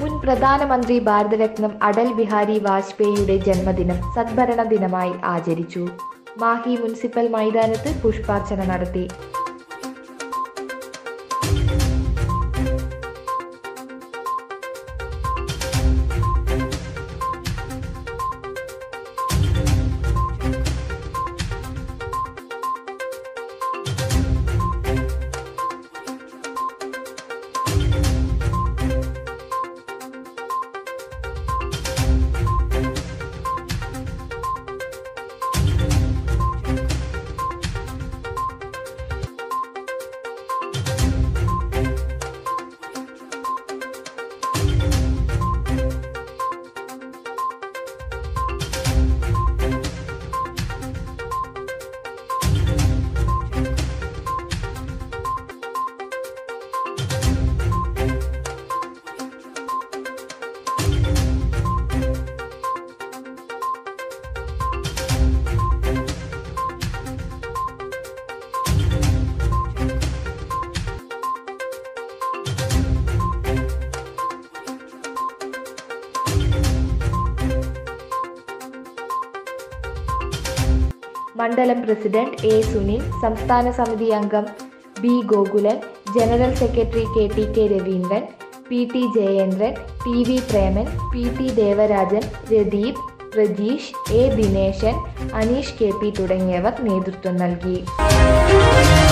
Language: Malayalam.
മുൻ പ്രധാനമന്ത്രി ഭാരതരത്നം അടൽ ബിഹാരി വാജ്പേയിയുടെ ജന്മദിനം സദ്ഭരണ ദിനമായി ആചരിച്ചു. മാഹി മുനിസിപ്പൽ മൈതാനത്ത് പുഷ്പാർച്ചന നടത്തി. മണ്ഡലം പ്രസിഡന്റ് എ. സുനിൽ, സംസ്ഥാന സമിതി അംഗം B. Gokulan, general secretary KTK Raveendran, PT Jayendran, TV Preman, PT Devarajan, Radeep, Prajeesh, A. Dineshan, Aneesh KP തുടങ്ങിയവർ നേതൃത്വം നൽകി.